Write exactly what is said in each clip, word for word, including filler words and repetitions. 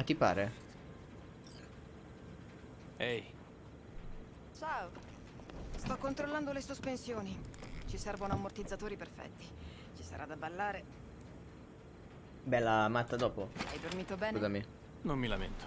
ti pare? Ehi. Ciao. Sto controllando le sospensioni. Ci servono ammortizzatori perfetti. Ci sarà da ballare. Bella matta dopo. Hai dormito bene? Scusami. Non mi lamento.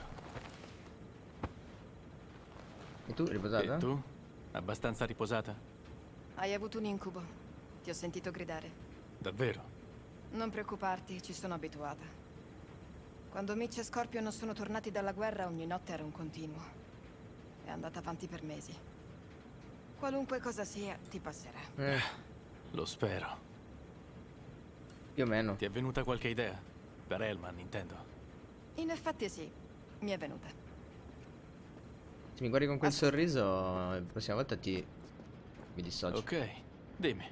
E tu, riposata? E tu? Abbastanza riposata? Hai avuto un incubo. Ti ho sentito gridare. Davvero? Non preoccuparti, ci sono abituata. Quando Mitch e Scorpion sono tornati dalla guerra, ogni notte era un continuo. È andata avanti per mesi. Qualunque cosa sia, ti passerà. Eh, Lo spero. più o meno. Ti è venuta qualche idea? Per Hellman, intendo. In effetti sì, mi è venuta. Se mi guardi con quel sorriso, la prossima volta ti... mi dissocio. Ok, dimmi.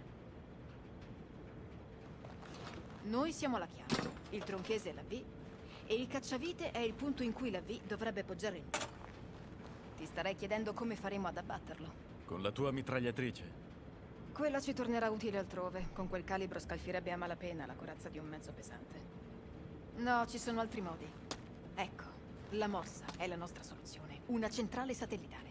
Noi siamo la chiave, il tronchese è la V e il cacciavite è il punto in cui la V dovrebbe poggiare il M. Ti starei chiedendo come faremo ad abbatterlo. Con la tua mitragliatrice? Quella ci tornerà utile altrove. Con quel calibro scalfirebbe a malapena la corazza di un mezzo pesante. No, ci sono altri modi. Ecco, la mossa è la nostra soluzione. Una centrale satellitare.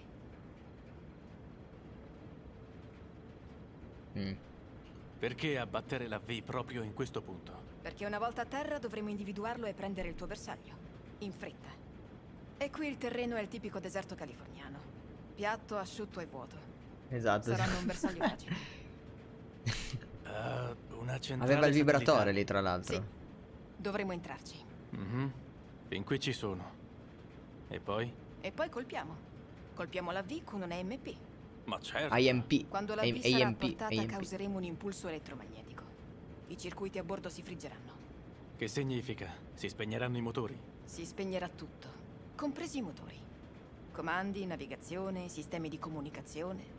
Mm. Perché abbattere la V proprio in questo punto? Perché una volta a terra dovremo individuarlo e prendere il tuo bersaglio. In fretta. E qui il terreno è il tipico deserto californiano. Piatto, asciutto e vuoto. Esatto. Saranno un bersaglio facile. Uh, una centrale Aveva il vibratore satellitare. lì, tra l'altro. Sì, dovremo entrarci. Mhm. Fin qui ci sono. E poi? E poi colpiamo. Colpiamo la V con un A M P. Ma certo. I M P. Quando la A- V sarà a A M P, portata A M P. causeremo un impulso elettromagnetico. I circuiti a bordo si friggeranno. Che significa? Si spegneranno i motori? Si spegnerà tutto, compresi i motori. Comandi, navigazione, sistemi di comunicazione.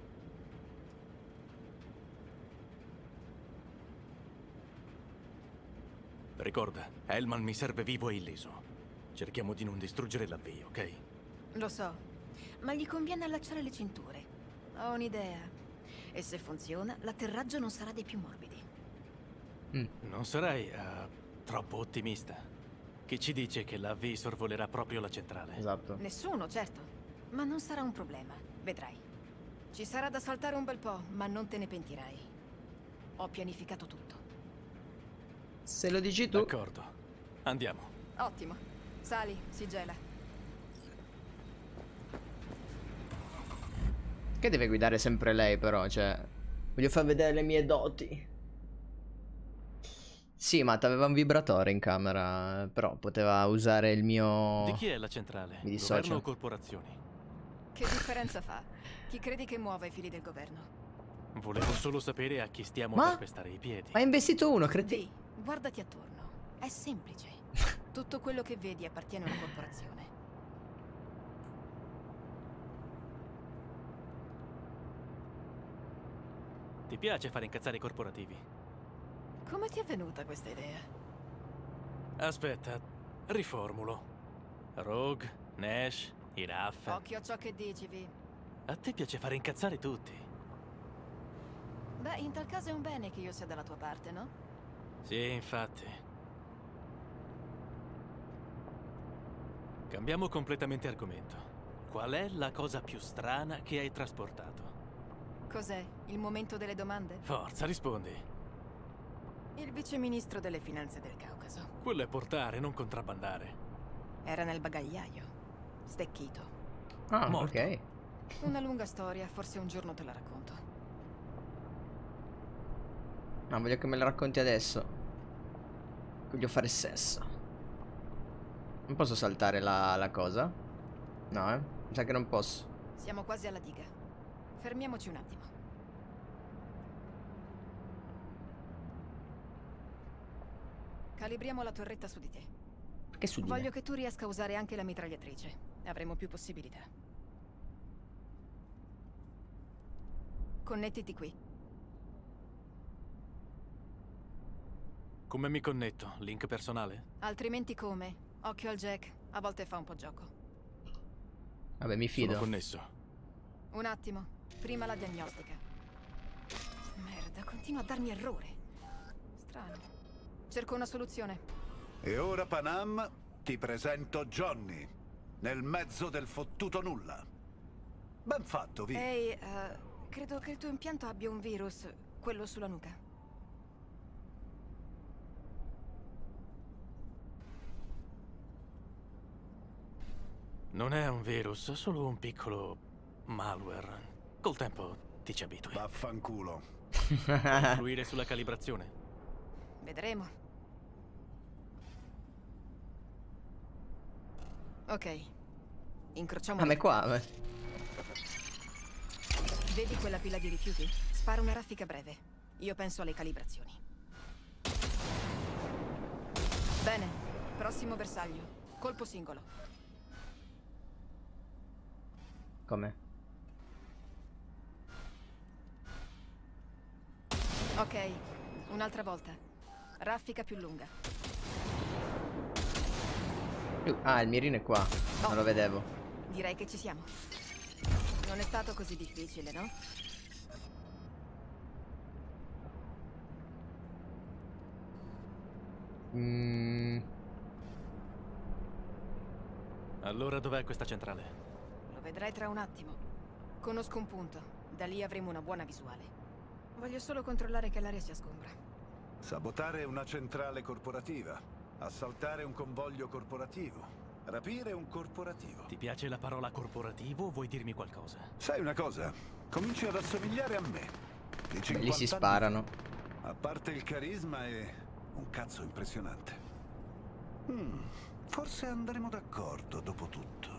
Ricorda, Hellman mi serve vivo e illeso. Cerchiamo di non distruggere la V, ok? Lo so, ma gli conviene allacciare le cinture. Ho un'idea. E se funziona, l'atterraggio non sarà dei più morbidi. Mm. Non sarai uh, troppo ottimista. Chi ci dice che la V sorvolerà proprio la centrale? Esatto. Nessuno, certo. Ma non sarà un problema, vedrai. Ci sarà da saltare un bel po', ma non te ne pentirai. Ho pianificato tutto. Se lo dici tu. D'accordo. Andiamo. Ottimo. Sali, si gela. Che deve guidare sempre lei, però, cioè... Voglio far vedere le mie doti. Sì, ma aveva un vibratore in camera, però poteva usare il mio... Di chi è la centrale? Mi dissocio. Governo o corporazioni? Che differenza fa? Chi credi che muova i fili del governo? Volevo solo sapere a chi stiamo Ma? per pestare i piedi. Ha investito uno, credi? Dì, guardati attorno. È semplice. Tutto quello che vedi appartiene a una corporazione. Ti piace fare incazzare i corporativi? Come ti è venuta questa idea? Aspetta, riformulo. Rogue, Nash, Iraf. Occhio a ciò che dici, Vi. A te piace fare incazzare tutti. Beh, in tal caso è un bene che io sia dalla tua parte, no? Sì, infatti. Cambiamo completamente argomento. Qual è la cosa più strana che hai trasportato? Cos'è? Il momento delle domande? Forza, rispondi. Il viceministro delle finanze del Caucaso. Quello è portare, non contrabbandare. Era nel bagagliaio. Stecchito. Ah, Morto. ok. Una lunga storia, forse un giorno te la racconto. No, voglio che me la racconti adesso. Voglio fare sesso. Non posso saltare la, la cosa? No, eh? Mi sa che non posso. Siamo quasi alla diga. Fermiamoci un attimo. Calibriamo la torretta su di te. Perché su di me? Voglio che tu riesca a usare anche la mitragliatrice. Avremo più possibilità. Connettiti qui. Come mi connetto? Link personale? Altrimenti come? Occhio al jack. A volte fa un po' gioco. Vabbè, mi fido. Sono connesso. Un attimo. Prima la diagnostica. Merda, continua a darmi errore. Strano. Cerco una soluzione. E ora, Panam, Ti presento Johnny, nel mezzo del fottuto nulla. Ben fatto, Vi. Ehi, uh, credo che il tuo impianto abbia un virus, quello sulla nuca. Non è un virus, solo un piccolo malware. Col tempo ti ci abitui. Vaffanculo. Può influire sulla calibrazione? Vedremo. Ok. Incrociamo Ah, ma le è qua. dita. eh. Vedi quella pila di rifiuti? Spara una raffica breve. Io penso alle calibrazioni. Bene. Prossimo bersaglio. Colpo singolo. Come? Ok. Un'altra volta. Raffica più lunga. Uh, Ah, il mirino è qua. Non lo vedevo. Direi che ci siamo. Non è stato così difficile, no? Mm, Allora dov'è questa centrale? Lo vedrai tra un attimo. Conosco un punto. Da lì avremo una buona visuale. Voglio solo controllare che l'aria sia sgombra. Sabotare una centrale corporativa. Assaltare un convoglio corporativo. Rapire un corporativo. Ti piace la parola corporativo o vuoi dirmi qualcosa? Sai una cosa? Cominci ad assomigliare a me. Di Lì cinquanta si anni sparano. fa. A parte il carisma è un cazzo impressionante. Hmm, forse andremo d'accordo dopo tutto.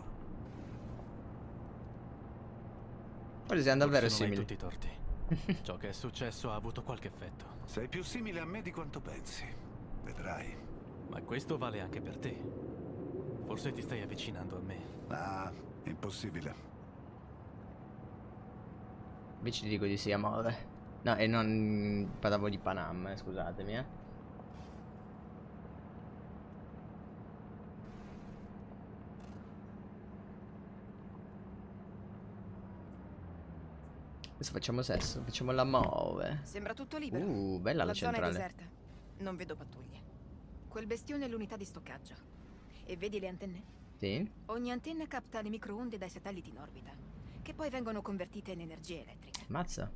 Forse siamo davvero Forse non hai simili. tutti i torti. Ciò che è successo ha avuto qualche effetto. Sei più simile a me di quanto pensi. Vedrai. Ma questo vale anche per te. Forse ti stai avvicinando a me. Ah, impossibile. Invece ti dico di sì, amore. No, e non parlavo di Panam, eh, scusatemi, eh. Adesso facciamo sesso, facciamo l'amore. Sembra tutto libero. Uh, bella la La zona è centrale. deserta. Non vedo pattuglie. Quel bestione è l'unità di stoccaggio. E vedi le antenne? Sì? Ogni antenna capta le microonde dai satelliti in orbita, che poi vengono convertite in energia elettrica. Mazza.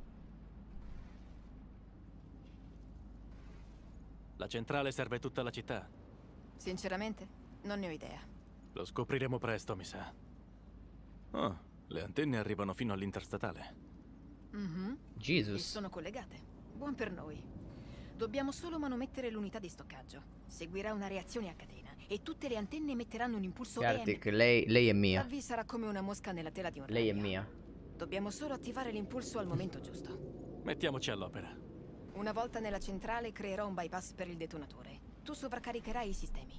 La centrale serve tutta la città. Sinceramente, non ne ho idea. Lo scopriremo presto, mi sa. Oh, le antenne arrivano fino all'interstatale. Mhm. E Jesus. sono collegate. Buon per noi. Dobbiamo solo manomettere l'unità di stoccaggio. Seguirà una reazione a catena e tutte le antenne emetteranno un impulso E M P. Gartic, lei, lei è mia. La V sarà come una mosca nella tela di un Lei è ragno. mia. Dobbiamo solo attivare l'impulso al momento giusto. Mettiamoci all'opera. Una volta nella centrale creerò un bypass per il detonatore. Tu sovraccaricherai i sistemi.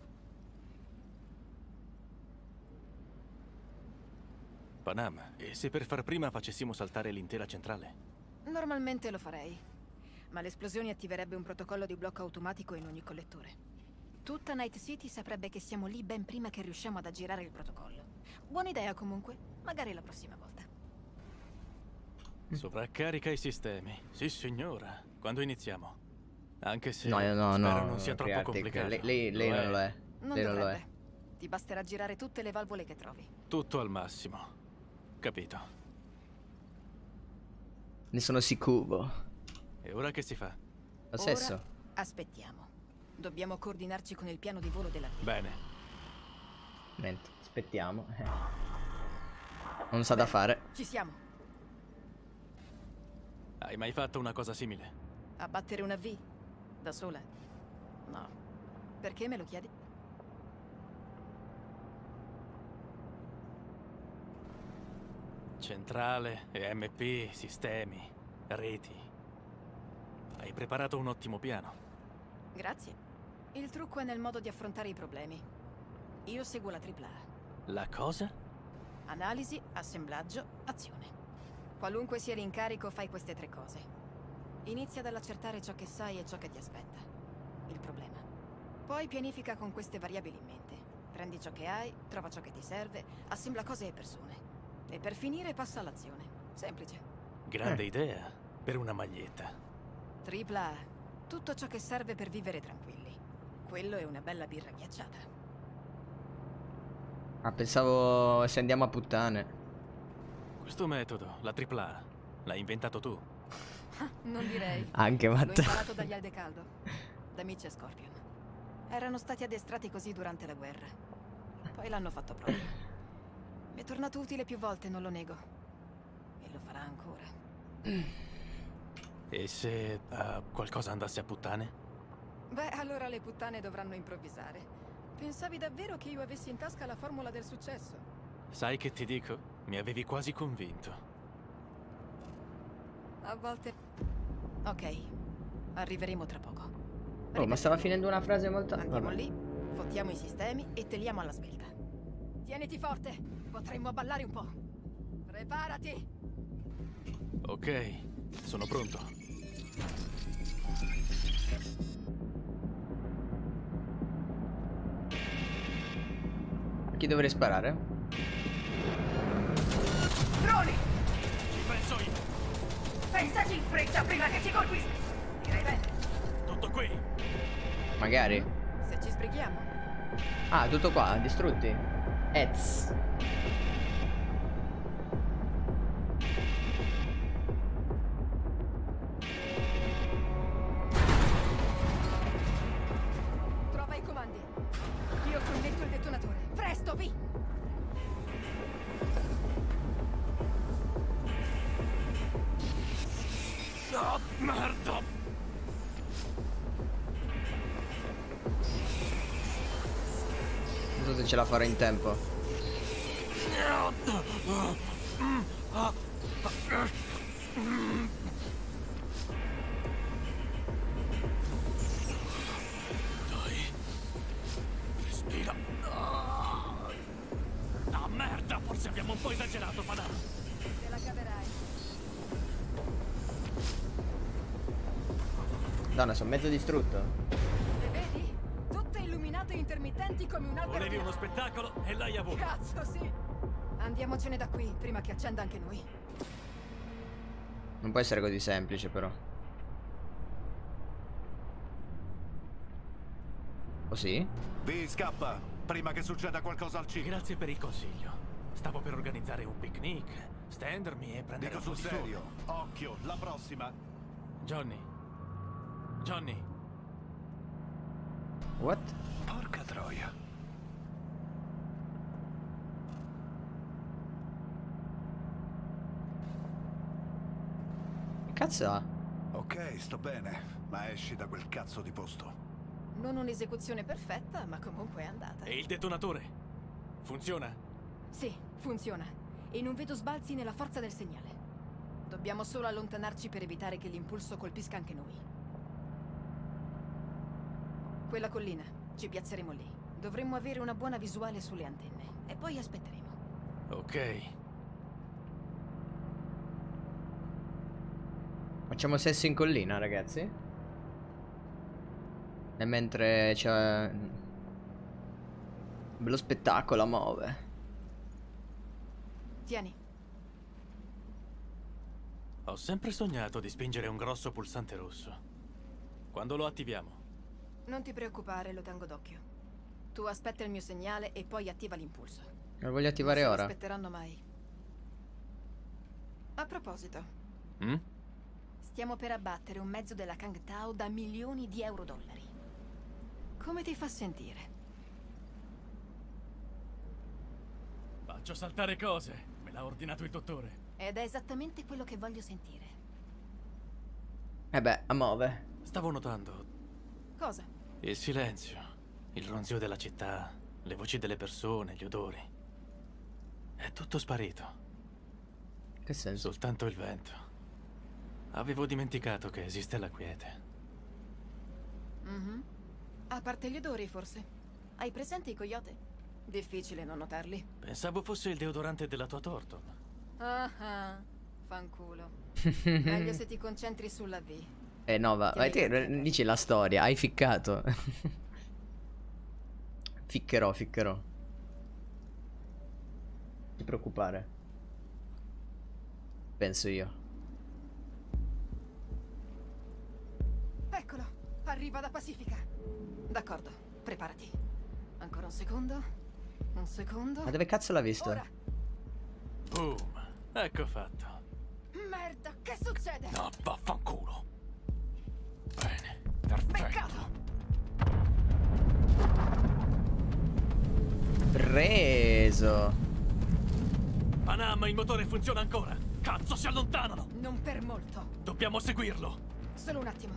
Panam, e se per far prima facessimo saltare l'intera centrale? Normalmente lo farei, ma l'esplosione attiverebbe un protocollo di blocco automatico in ogni collettore. Tutta Night City saprebbe che siamo lì ben prima che riusciamo ad aggirare il protocollo. Buona idea comunque, magari la prossima volta. Sovraccarica i sistemi. Sì, signora. Quando iniziamo? Anche se No, no, spero no. non sia troppo Gartic, complicato. Lei, lei, lei Lo non è. lo è. Non lei non lo dovrebbe. è. Ti basterà girare tutte le valvole che trovi. Tutto al massimo. Capito. Ne sono sicuro. E ora che si fa? Lo stesso. Ora aspettiamo. Dobbiamo coordinarci con il piano di volo della V. Bene. Niente, aspettiamo. Eh. Non sa da fare. Ci siamo. Hai mai fatto una cosa simile? Abbattere una V? Da sola? No. Perché me lo chiedi? Centrale, E M P, sistemi, reti. Hai preparato un ottimo piano. Grazie. Il trucco è nel modo di affrontare i problemi. Io seguo la tripla A. La cosa? Analisi, assemblaggio, azione. Qualunque sia l'incarico, fai queste tre cose. Inizia dall'accertare ciò che sai e ciò che ti aspetta. Il problema. Poi pianifica con queste variabili in mente. Prendi ciò che hai, trova ciò che ti serve, assembla cose e persone. E per finire passa all'azione. Semplice. Grande Eh. idea. Per una maglietta. Tripla A. Tutto ciò che serve per vivere tranquilli. Quello è una bella birra ghiacciata. Ah, pensavo se andiamo a puttane. Questo metodo, la tripla A, l'hai inventato tu. Non direi. Anche L'ho Matteo. imparato dagli Aldecaldo, da Mitch e Scorpion. Erano stati addestrati così durante la guerra. Poi l'hanno fatto proprio. Mi è tornato utile più volte, non lo nego. E lo farà ancora. E se uh, qualcosa andasse a puttane? Beh, allora le puttane dovranno improvvisare. Pensavi davvero che io avessi in tasca la formula del successo? Sai che ti dico? Mi avevi quasi convinto. A volte... Ok, arriveremo tra poco. Oh, ma stava finendo una frase molto... Andiamo Vabbè. lì, fottiamo i sistemi e teliamo alla svelta. Tieniti forte, potremmo ballare un po'. Preparati! Ok, sono pronto. A chi dovrei sparare? Droni! Ci penso io. Pensaci in fretta prima che ci colpisca! Direi bene. Tutto qui. Magari. Se ci sbrighiamo. Ah, tutto qua, distrutti. Ez. Trova i comandi. Io connetto il detonatore. Presto, vi! Oh, merda! Non so se ce la farò in tempo. Dai. Respira. Ah, merda, forse abbiamo un po' esagerato, Fada. Te la caverai. Donna, sono mezzo distrutto. Le vedi? Tutte illuminate intermittenti come un albero. Volevi di- uno spettacolo e l'hai avuto. Cazzo, sì! Andiamocene da qui, prima che accenda anche noi. Non può essere così semplice, però. O sì? Vi scappa, prima che succeda qualcosa al cinema. Grazie per il consiglio. Stavo per organizzare un picnic, stendermi e prendere Dico un po' sul di serio, sole. occhio, la prossima. Johnny. Johnny. What? Porca troia. Che cazzo ha? Ok, sto bene, ma esci da quel cazzo di posto. Non un'esecuzione perfetta, ma comunque è andata. E il detonatore? Funziona? Sì, funziona. E non vedo sbalzi nella forza del segnale. Dobbiamo solo allontanarci per evitare che l'impulso colpisca anche noi. Quella collina, ci piazzeremo lì. Dovremmo avere una buona visuale sulle antenne. E poi aspetteremo. Ok. Facciamo sesso in collina, ragazzi. E mentre c'è... bello spettacolo a muove. Tieni. Ho sempre sognato di spingere un grosso pulsante rosso. Quando lo attiviamo? Non ti preoccupare, lo tengo d'occhio. Tu aspetta il mio segnale e poi attiva l'impulso. Lo voglio attivare non ora. Non aspetteranno mai. A proposito, Mm? stiamo per abbattere un mezzo della Kang Tao da milioni di euro dollari. Come ti fa sentire? Faccio saltare cose. Me l'ha ordinato il dottore. Ed è esattamente quello che voglio sentire. Eh beh, a muove. Stavo notando Cosa? il silenzio, il ronzio della città, le voci delle persone, gli odori. È tutto sparito. Che senso? Soltanto il vento. Avevo dimenticato che esiste la quiete. Mhm. A parte gli odori, forse. Hai presente i coyote? Difficile non notarli. Pensavo fosse il deodorante della tua Thornton. Ah ah, fanculo. Meglio se ti concentri sulla V. Eh no, va. Vai, te dici la storia, hai ficcato. Ficcherò, ficcherò. Non ti preoccupare. Penso io. Eccolo, arriva da Pacifica. D'accordo, preparati. Ancora un secondo. Un secondo. Ma dove cazzo l'ha visto? Ora. Boom. Ecco fatto. Merda, che succede? No, vaffanculo. Bene, perfetto. Peccato. Preso. Panam, il motore funziona ancora. Cazzo, si allontanano. Non per molto. Dobbiamo seguirlo. Solo un attimo.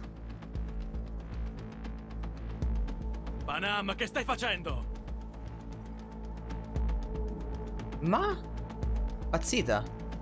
Panam, che stai facendo? Ma? Pazzita.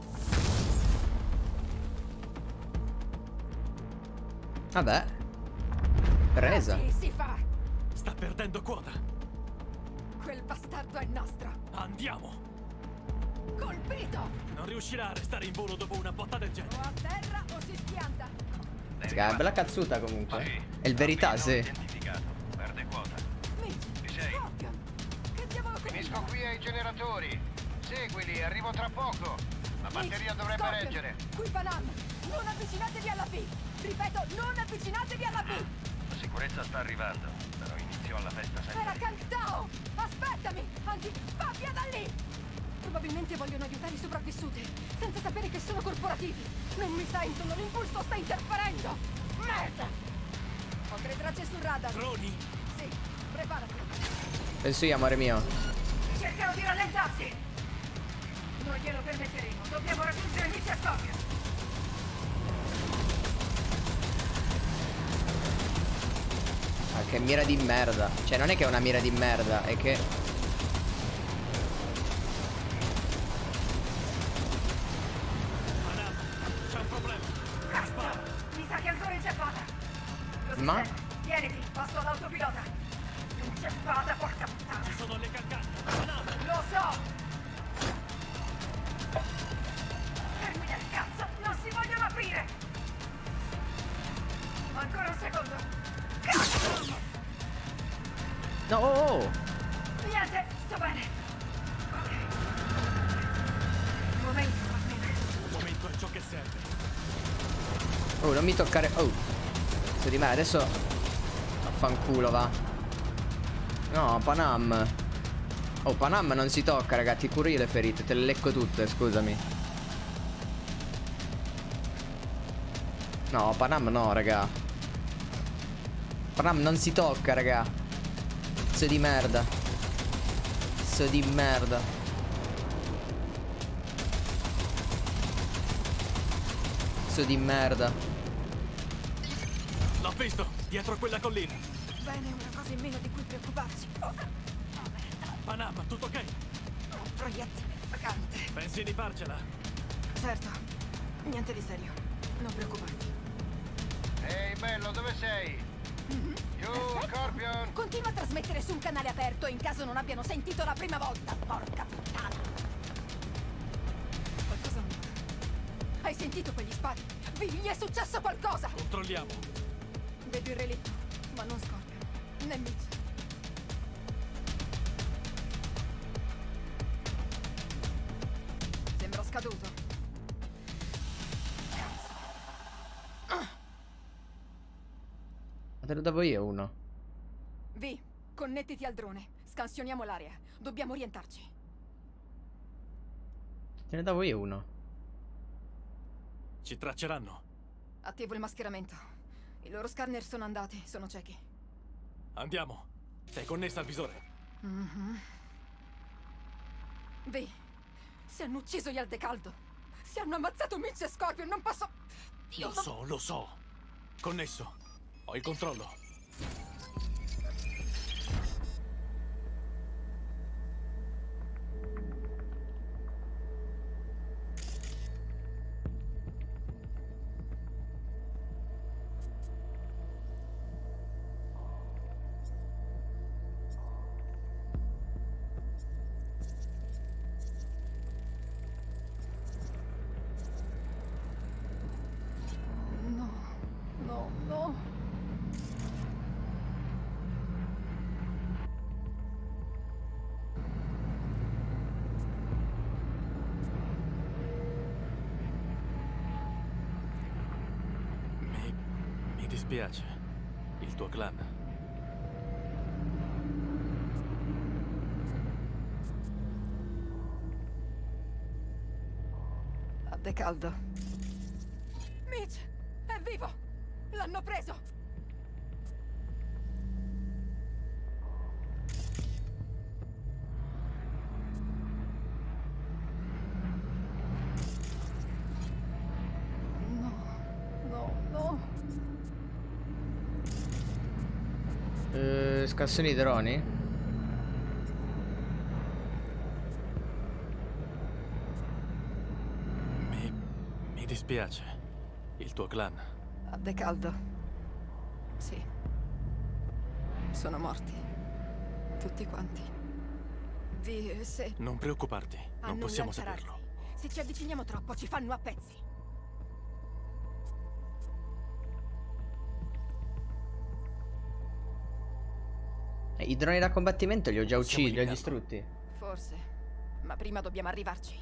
Vabbè. Presa. Così si fa. Sta perdendo quota. Quel bastardo è nostro. Andiamo. Colpito. Non riuscirà a restare in volo dopo una botta del O genere. a terra o si schianta. Sì, è una bella cazzuta comunque. Sì. È il verità, sì. Identificato. Perde quota. Mitch. Ci sei? Scorpion. Che diavolo Finisco combina? qui ai generatori. Seguili, arrivo tra poco. La batteria Mitch, dovrebbe Scorpion, reggere. Qui Panam. Non avvicinatevi alla B. Ripeto, non avvicinatevi alla B. La sicurezza sta arrivando. Però inizio alla festa Era sempre. Kang Tao. Aspettami. Anzi, va via da lì. Probabilmente vogliono aiutare i sopravvissuti, senza sapere che sono corporativi. Non mi sentono, l'impulso sta interferendo. Merda! Ho tre tracce sul radar. Droni. Sì, preparati. Penso io, amore mio. Cercano di rallentarsi. Non glielo permetteremo. Dobbiamo raggiungere Mitch e Scorpion. Ah, che mira di merda. Cioè, non è che è una mira di merda, è che... Panam, c'è un problema. Cazzo! Mi sa che è ancora inceppata. Lo Ma? sistema. Tieniti, passo all'autopilota. Inceppata, porca puttana. Ci sono le calcaglie. Panam. Lo so! Fermi del cazzo! Non si vogliono aprire! Ancora un secondo! Cazzo! No, oh, oh. Niente, sto bene! Ok. Un momento, va bene. Un momento è ciò che serve. Oh, non mi toccare. Oh. Su di me, adesso. Affanculo, va. No, Panam. Oh, Panam non si tocca, ragazzi. Curo io le ferite. Te le lecco tutte, scusami. No, Panam no, raga. Panam non si tocca, raga. Pezzo di merda. Pezzo di merda. Pezzo di merda. L'ho visto, dietro quella collina. Bene, una cosa in meno di cui preoccuparsi. Oh, oh, merda. Panam, tutto ok? Un proiettile vagante. Pensi di farcela? Certo, niente di serio. Non preoccuparti. Ehi, bello, dove sei? Giù, Scorpion! Continua a trasmettere su un canale aperto in caso non abbiano sentito la prima volta. Porca puttana. Qualcosa non va. Hai sentito quegli spari? Vi, gli è successo qualcosa! Controlliamo. Vedo il relitto, ma non Scorpion, né Mitch. Sembra scaduto. Ma te lo davo io uno. Vi, connettiti al drone. Scansioniamo l'area. Dobbiamo orientarci. Te ne davo io uno. Ci tracceranno. Attivo il mascheramento. I loro scanner sono andati, sono ciechi. Andiamo. Sei connessa al visore. Mhm. Vi, si hanno ucciso gli Aldecaldo. Si hanno ammazzato Mitch e Scorpion, non posso... Io Lo non- so, lo so. Connesso. Ho il controllo. No, no, no. Mi... mi dispiace. Il tuo clan. De caldo. Mitch! È vivo! L'hanno preso! No, no, no. Eh, scassioni di droni? Mi... mi dispiace. Il tuo clan. A De caldo. Sì. Sono morti. Tutti quanti. Vi... se... Non preoccuparti, non hanno possiamo un lanciarazzi. saperlo. Se ci avviciniamo troppo ci fanno a pezzi. Eh, I droni da combattimento li ho già Possiamo uccisi, li ho eliminarlo. distrutti. Forse. Ma prima dobbiamo arrivarci.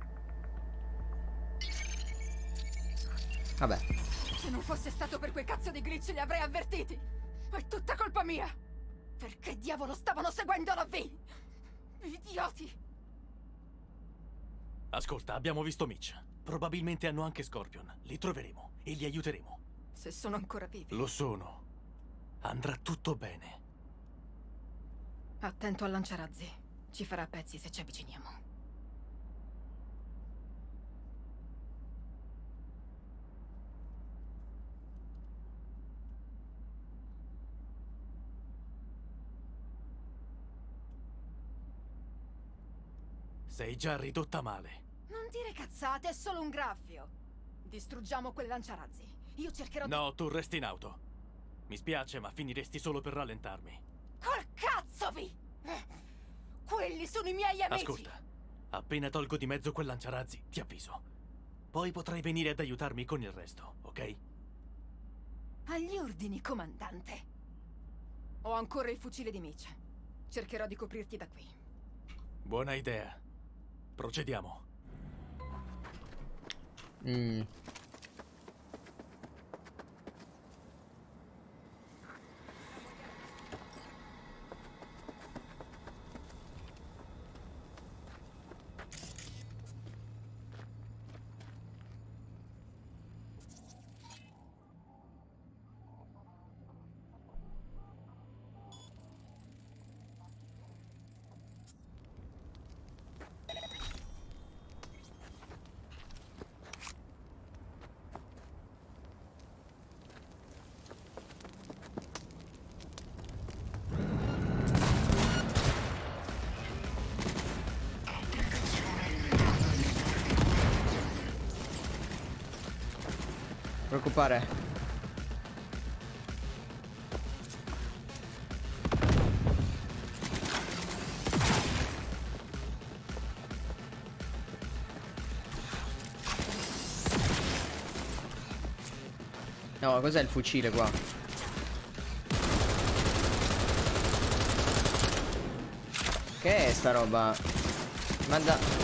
Vabbè. Se non fosse stato per quei cazzo di glitch li avrei avvertiti. È tutta colpa mia. Perché diavolo stavano seguendo la V? Idioti. Ascolta, abbiamo visto Mitch. Probabilmente hanno anche Scorpion. Li troveremo e li aiuteremo. Se sono ancora vivi. Lo sono. Andrà tutto bene. Attento al lanciarazzi. Ci farà a pezzi se ci avviciniamo. Sei già ridotta male. Non dire cazzate, è solo un graffio. Distruggiamo quel lanciarazzi. Io cercherò di... No, tu resti in auto. Mi spiace, ma finiresti solo per rallentarmi. Col cazzo vi! Quelli sono i miei amici! Ascolta, appena tolgo di mezzo quel lanciarazzi, ti avviso. Poi potrai venire ad aiutarmi con il resto, ok? Agli ordini, comandante. Ho ancora il fucile di Mitch. Cercherò di coprirti da qui. Buona idea. Procediamo. Mm. Preoccupare. No, ma cos'è il fucile qua? Che è sta roba? Manda...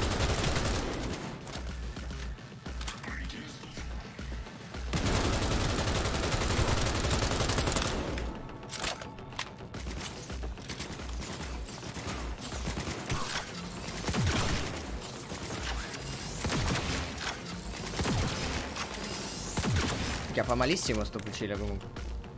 Fa malissimo sto fucile comunque.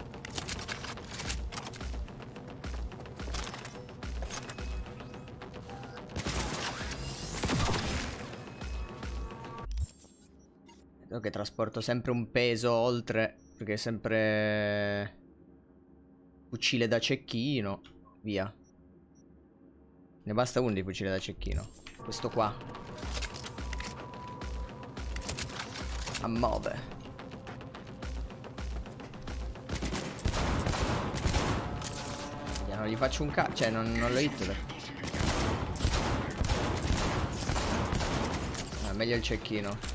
Vedo che trasporto sempre un peso oltre, perché è sempre fucile da cecchino. Via. Ne basta uno di fucile da cecchino. Questo qua. Ammove. Non gli faccio un cazzo, cioè non, non lo hit per... ah, meglio il cecchino.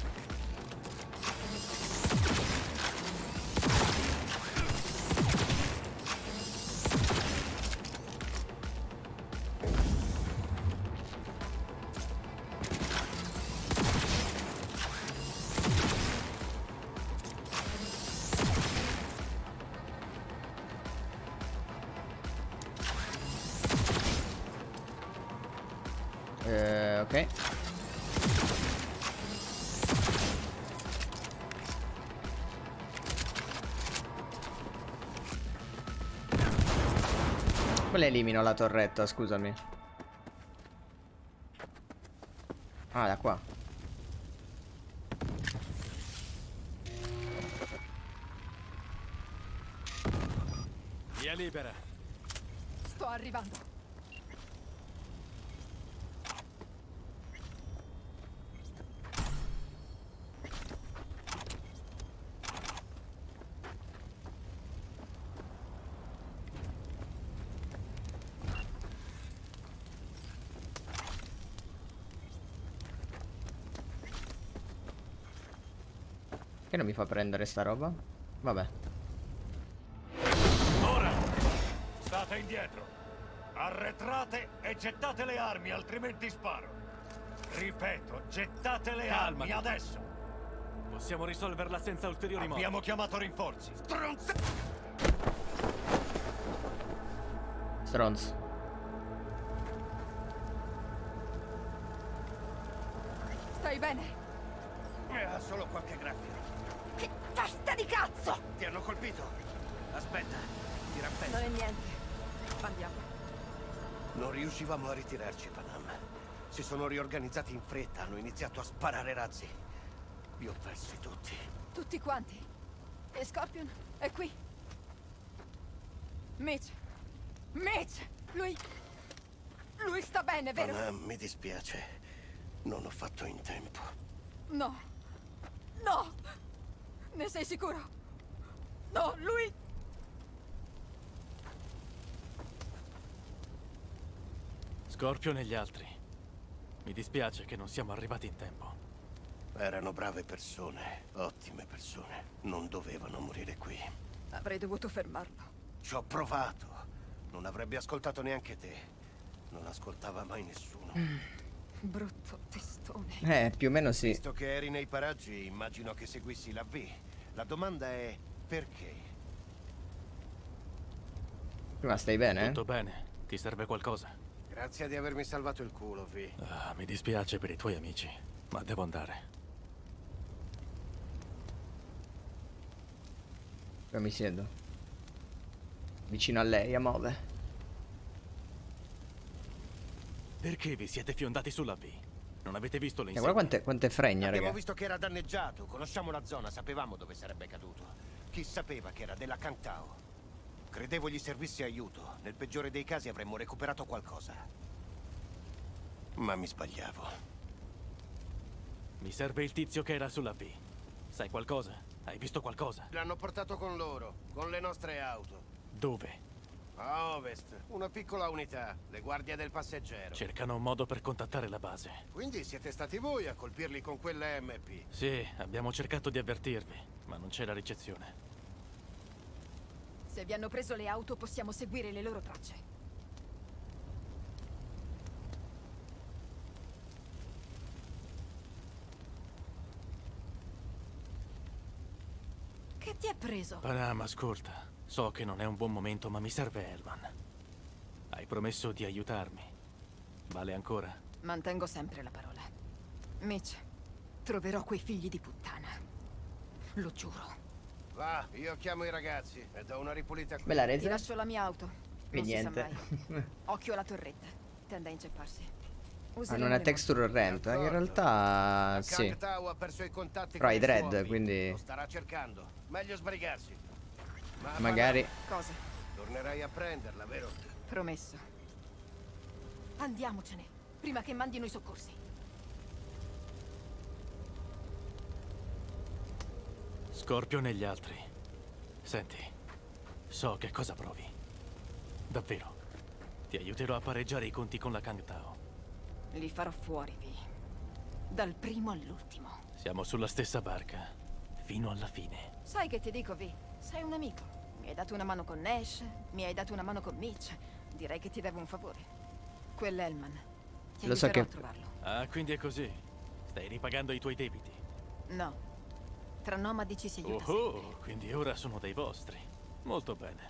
Eh, ok. Come elimino la torretta, scusami? Ah, da qua. Via libera. Sto arrivando. Che non mi fa prendere sta roba? Vabbè. Ora! State indietro! Arretrate e gettate le armi, altrimenti sparo! Ripeto, gettate le Calmati. armi adesso! Possiamo risolverla senza ulteriori modi. Abbiamo chiamato rinforzi! Stronze! Stronzo. Stai bene? Eh, ha solo qualche graffio. Che testa di cazzo! Ti hanno colpito? Aspetta, ti Non rappello. è niente. Andiamo. Non riuscivamo a ritirarci, Panam. Si sono riorganizzati in fretta, hanno iniziato a sparare razzi. Li ho persi tutti. Tutti quanti. E Scorpion è qui. Mitch. Mitch! Lui... Lui sta bene, vero? Panam, mi dispiace. Non ho fatto in tempo. No. No! Ne sei sicuro? No, lui... Scorpion e gli altri. Mi dispiace che non siamo arrivati in tempo. Erano brave persone, ottime persone. Non dovevano morire qui. Avrei dovuto fermarlo. Ci ho provato. Non avrebbe ascoltato neanche te. Non ascoltava mai nessuno. Brutto testone. Eh, più o meno sì. Visto che eri nei paraggi, immagino che seguissi la V. La domanda è perché? Prima stai bene? Tutto bene? Ti serve qualcosa? Grazie di avermi salvato il culo, V. Ah, mi dispiace per i tuoi amici, ma devo andare. Io mi siedo vicino a lei, a Move. Perché vi siete fiondati sulla V? Non avete visto le E guarda insegne? quante, quante fregne, Abbiamo raga. visto che era danneggiato, conosciamo la zona, sapevamo dove sarebbe caduto. Chi sapeva che era della Kangtao? Credevo gli servisse aiuto. Nel peggiore dei casi avremmo recuperato qualcosa. Ma mi sbagliavo. Mi serve il tizio che era sulla V. Sai qualcosa? Hai visto qualcosa? L'hanno portato con loro, con le nostre auto. Dove? A ovest, una piccola unità, le guardie del passeggero. Cercano un modo per contattare la base. Quindi siete stati voi a colpirli con quelle M P? Sì, abbiamo cercato di avvertirvi, ma non c'è la ricezione. Se vi hanno preso le auto, possiamo seguire le loro tracce. Che ti è preso? Panam, ascolta. So che non è un buon momento, ma mi serve Elman. Hai promesso di aiutarmi. Vale ancora? Mantengo sempre la parola. Mitch, troverò quei figli di puttana. Lo giuro. Va, io chiamo i ragazzi e do una ripulita qui. Bella Ti resa. lascio la mia auto. E Non si sa niente. mai. Occhio alla torretta. Tende a incepparsi. Usa Ah, il non è remoto. texture rent. In realtà La sì. Kangtao ha perso i contatti Però con hai i dread, suoi. quindi- Lo starà cercando. Meglio sbrigarsi. Ma Magari. Cosa? tornerai a prenderla, vero? Promesso. Andiamocene, prima che mandino i soccorsi. Scorpion e gli altri. Senti, so che cosa provi. Davvero. Ti aiuterò a pareggiare i conti con la Kangtao. Li farò fuori, Vi. Dal primo all'ultimo. Siamo sulla stessa barca, fino alla fine. Sai che ti dico, Vi? Sei un amico. Mi hai dato una mano con Nash, mi hai dato una mano con Mitch. Direi che ti devo un favore. Quell'Hellman. Ti Lo so aiuterò che- a trovarlo. Ah, quindi è così. Stai ripagando i tuoi debiti. No. Tra nomadi ci si aiuta Oh, sempre. quindi ora sono dei vostri. Molto bene.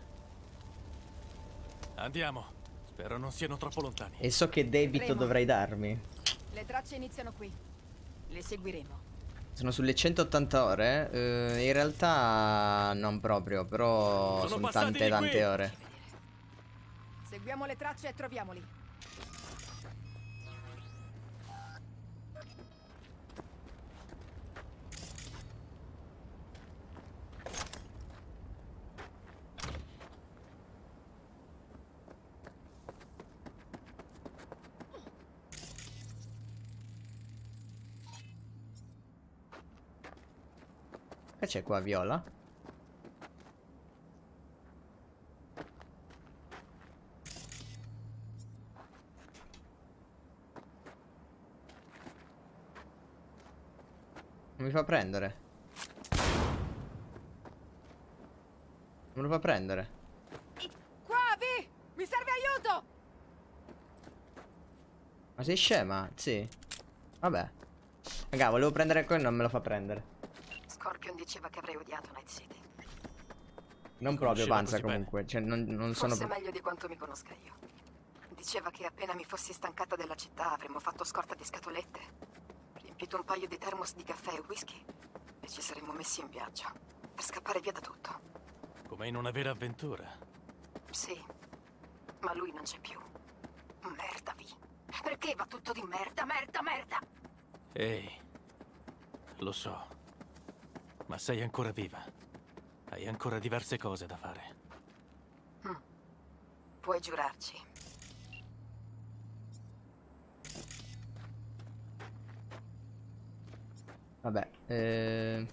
Andiamo. Spero non siano troppo lontani. E so che debito Remo. dovrai darmi. Le tracce iniziano qui. Le seguiremo. Sono sulle centottanta ore. eh, in realtà non proprio, però Sono sono passati tante di tante qui. ore. Seguiamo le tracce e troviamoli. Che c'è qua, Viola? Non mi fa prendere. Non me lo fa prendere. Qua, Vi! Mi serve aiuto! Ma sei scema? Sì. Vabbè. Raga, volevo prendere quello e non me lo fa prendere. Scorpion diceva che avrei odiato Night City. Non proprio conosceva panza così bene. comunque. Cioè non, non sono Forse pro- meglio di quanto mi conosca io. Diceva che appena mi fossi stancata della città avremmo fatto scorta di scatolette, riempito un paio di thermos di caffè e whisky e ci saremmo messi in viaggio per scappare via da tutto. Come in una vera avventura. Sì, ma lui non c'è più. Merda, Vi. Perché va tutto di merda, merda, merda? Ehi, lo so. Ma sei ancora viva. Hai ancora diverse cose da fare. Hm. Puoi giurarci. Vabbè. Eh...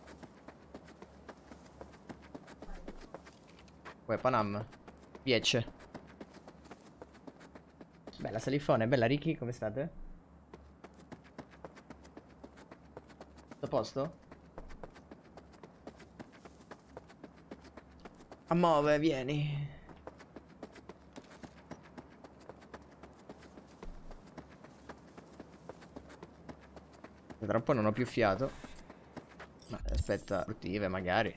Poi Panam. Viece. Bella Salifone, bella Ricky, come state? Tutto a posto? A muove, vieni. Tra un po' non ho più fiato. Ma aspetta, attive magari.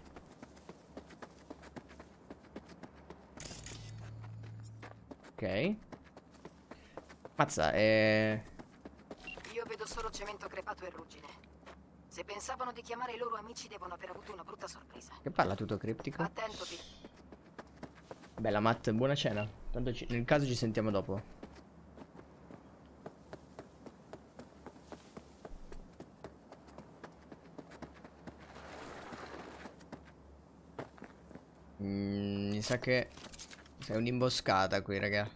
Ok. Mazza, eh... Io vedo solo cemento crepato e ruggine. Se pensavano di chiamare i loro amici devono aver avuto una brutta sorpresa. Che parla tutto criptico? Attento, Vi. Bella Matt, buona cena. Tanto ci- nel caso ci sentiamo dopo. Mm, mi sa che sei un'imboscata qui, raga.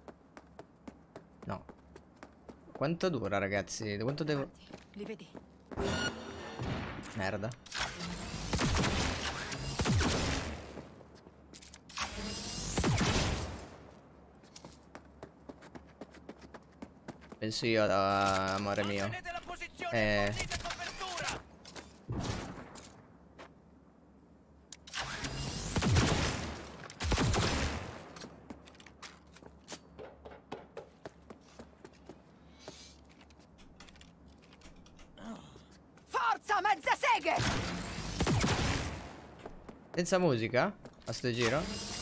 No. Quanto dura, ragazzi? Quanto devo... Li vedi? Merda. Penso io, a- amore mio. Eh... Forza, mezze seghe! Senza musica? A sto giro?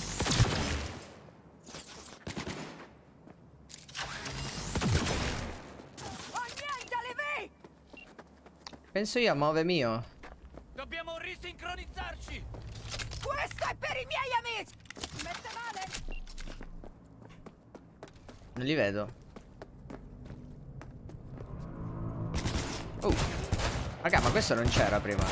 Oh niente, Levi! Penso io, amore mio. Dobbiamo risincronizzarci! Questo è per i miei amici! Mi mette male? Non li vedo. Oh. Raga, ma questo non c'era prima.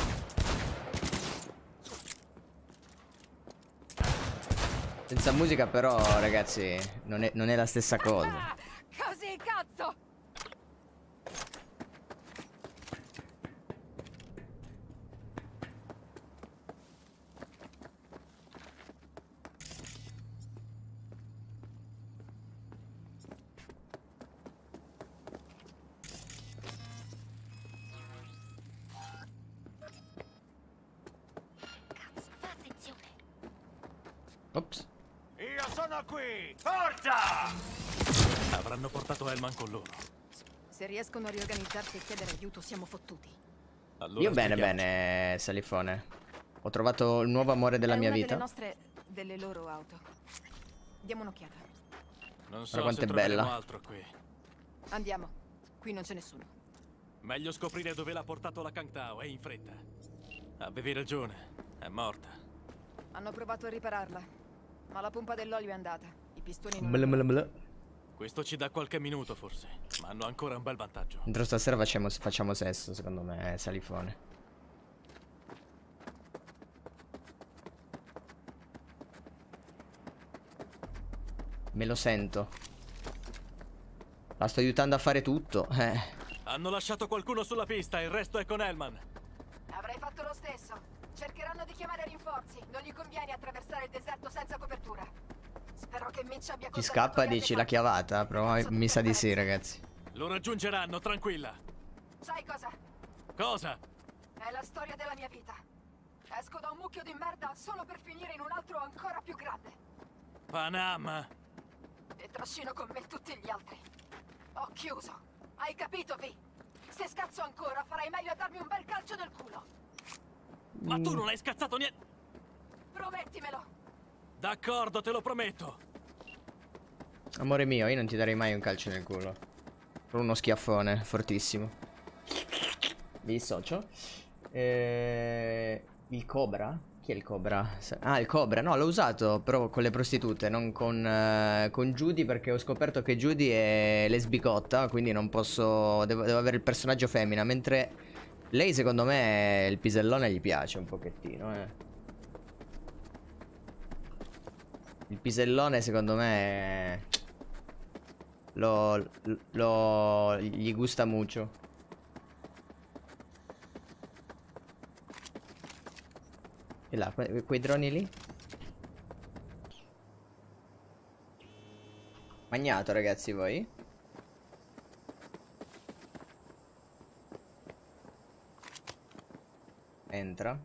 Senza musica però, ragazzi, non è, non è la stessa cosa. Ah, così, cazzo! Cazzo, fa attenzione! Ops. Io sono qui! Forza! Avranno portato Elman con loro. Se riescono a riorganizzarsi e chiedere aiuto, siamo fottuti. Allora Io bene, spieghiamoci. bene, Salifone. Ho trovato il nuovo amore della È mia una vita. delle nostre... delle loro auto. Diamo un'occhiata. Non so quanto se è troveremo bella. altro qui. Andiamo. Qui non c'è nessuno. Meglio scoprire dove l'ha portato la Kang Tao e in fretta. Avevi ragione, è morta. Hanno provato a ripararla, ma la pompa dell'olio è andata. I I pistoni non... Bla bla bla. Questo ci dà qualche minuto forse, ma hanno ancora un bel vantaggio. Dentro stasera facciamo, facciamo sesso, secondo me, Salifone. Me lo sento. La sto aiutando a fare tutto. Eh. Hanno lasciato qualcuno sulla pista, il resto è con Hellman. Avrei fatto lo stesso. Cercheranno di chiamare rinforzi. Non gli conviene attraversare il deserto senza copertura. Spero che Mitch abbia Chi contattato scappa gli dici la artefatti. chiavata? Però mi sa di sì, ragazzi. Lo raggiungeranno, tranquilla. Sai cosa? Cosa? È la storia della mia vita. Esco da un mucchio di merda solo per finire in un altro ancora più grande. Panam! E trascino con me tutti gli altri. Ho chiuso. Hai capito, Vi? Se scazzo ancora, farai meglio a darmi un bel calcio nel culo. Ma tu non hai scazzato niente! Promettimelo. D'accordo, te lo prometto. Amore mio, io non ti darei mai un calcio nel culo. Per uno schiaffone, fortissimo. Mi dissocio. Eh, il Cobra? Chi è il Cobra? Ah, il Cobra, no, l'ho usato però con le prostitute, non con, eh, con Judy, perché ho scoperto che Judy è lesbicotta, quindi non posso... Devo, devo avere il personaggio femmina, mentre lei secondo me il pisellone gli piace un pochettino, eh. Il pisellone secondo me lo, lo gli gusta mucho. E là, que quei droni lì? Magnato ragazzi voi? Entra.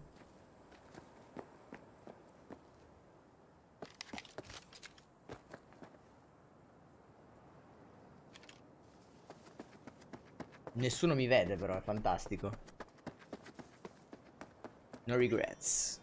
Nessuno mi vede però, è fantastico. No regrets.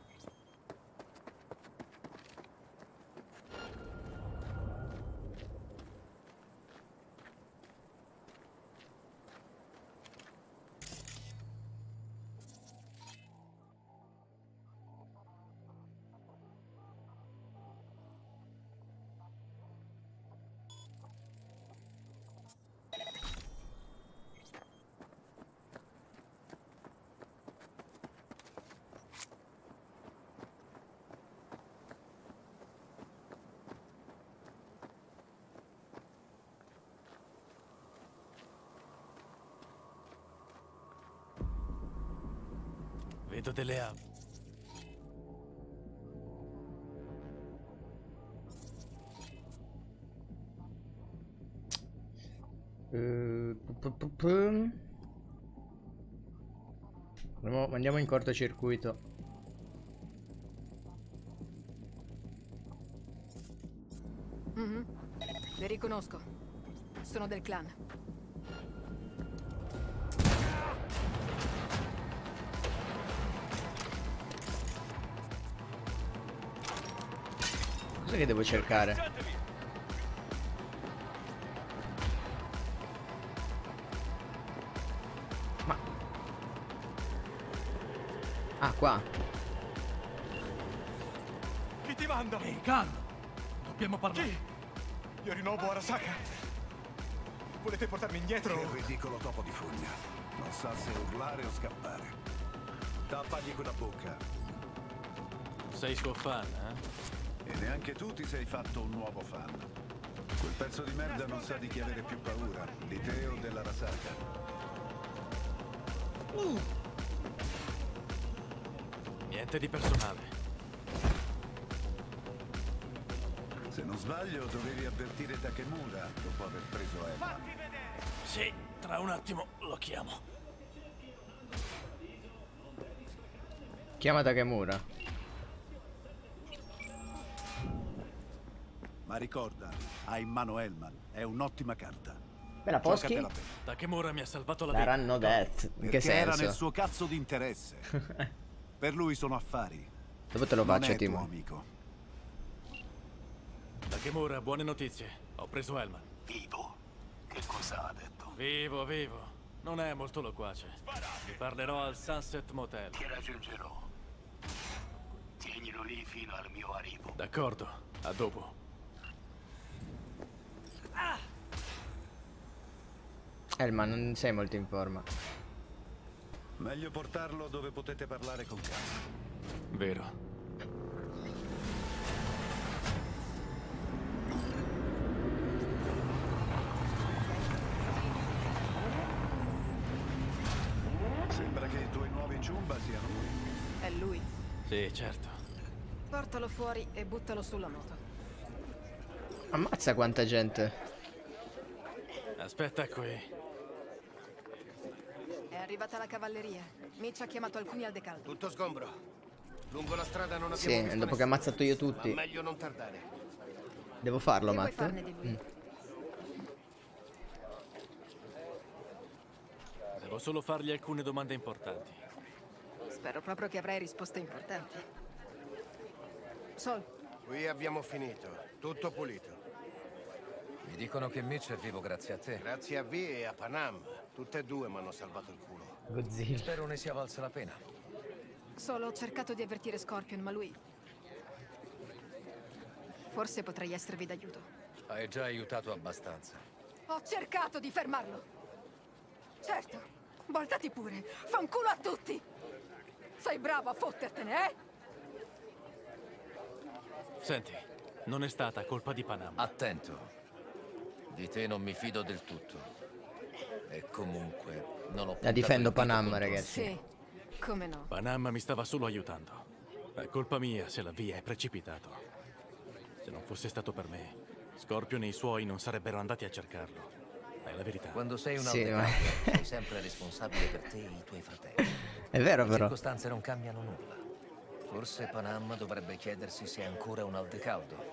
Vedo delle api. Uh, pu pu pu. Andiamo, andiamo in cortocircuito. Mm-hmm. Le riconosco. Sono del clan. Cos'è che devo cercare? Ma... Ah, qua. Chi ti manda? Ehi, calma! Dobbiamo parlare. Chi? Yorinobu Arasaka? Volete portarmi indietro? Che ridicolo topo di fogna. Non sa se urlare o scappare. Tappagli quella bocca. Sei suo fan, eh? E neanche tu ti sei fatto un nuovo fan. Quel pezzo di merda non sa di chi avere più paura, di te o della Arasaka. Uh. Niente di personale. Se non sbaglio, dovevi avvertire Takemura dopo aver preso Emma. Sì, tra un attimo lo chiamo. Chiama Takemura. Ma ricorda, hai in mano Hellman, è un'ottima carta. Bella Poschi? Giocatela bene. Takemura mi ha salvato la La vita. Ranno Death. In che Perché era senso? nel suo cazzo di interesse. Per lui sono affari. Dopo te lo Non faccio, è tuo Timo. amico. Takemura, buone notizie. Ho preso Hellman. Vivo? Che cosa ha detto? Vivo, vivo. Non è molto loquace. Vi parlerò al Sunset Motel. Ti raggiungerò. Tienilo lì fino al mio arrivo. D'accordo, a dopo. Elman, non sei molto in forma. Meglio portarlo dove potete parlare con calma. Vero. Sembra che i tuoi nuovi ciumba siano qui. È lui. Sì, certo. Portalo fuori e buttalo sulla moto. Ammazza quanta gente. Aspetta qui. È arrivata la cavalleria. Mitch ha chiamato alcuni al decaldo. Tutto sgombro. Lungo la strada non abbiamo Sì, visto dopo nessuno, che ho ammazzato io ma tutti. meglio non tardare. Devo farlo, Che vuoi Matt? farne di lui? Mm. Devo solo fargli alcune domande importanti. Spero proprio che avrai risposte importanti. Sol, Qui abbiamo finito. Tutto pulito. Mi dicono che Mitch è vivo grazie a te. Grazie a V e a Panam. Tutte e due mi hanno salvato il culo. Godzilla. Spero ne sia valsa la pena. solo ho cercato di avvertire Scorpion, ma lui... Forse potrei esservi d'aiuto. Hai già aiutato abbastanza. Ho cercato di fermarlo. Certo, voltati pure. Fanculo a tutti. Sei bravo a fottertene, eh? Senti, non è stata colpa di Panam. Attento. Di te non mi fido del tutto. E comunque non ho puntato La difendo il dito Panam, contro- ragazzi. Sì, come no. Panam mi stava solo aiutando. È colpa mia se la via è precipitato. Se non fosse stato per me, Scorpion e i suoi non sarebbero andati a cercarlo. È la verità. Quando sei un Sì, aldecato, ma- sei sempre responsabile per te e i tuoi fratelli. È vero, Le però. circostanze non cambiano nulla. Forse Panam dovrebbe chiedersi se è ancora un aldecaldo.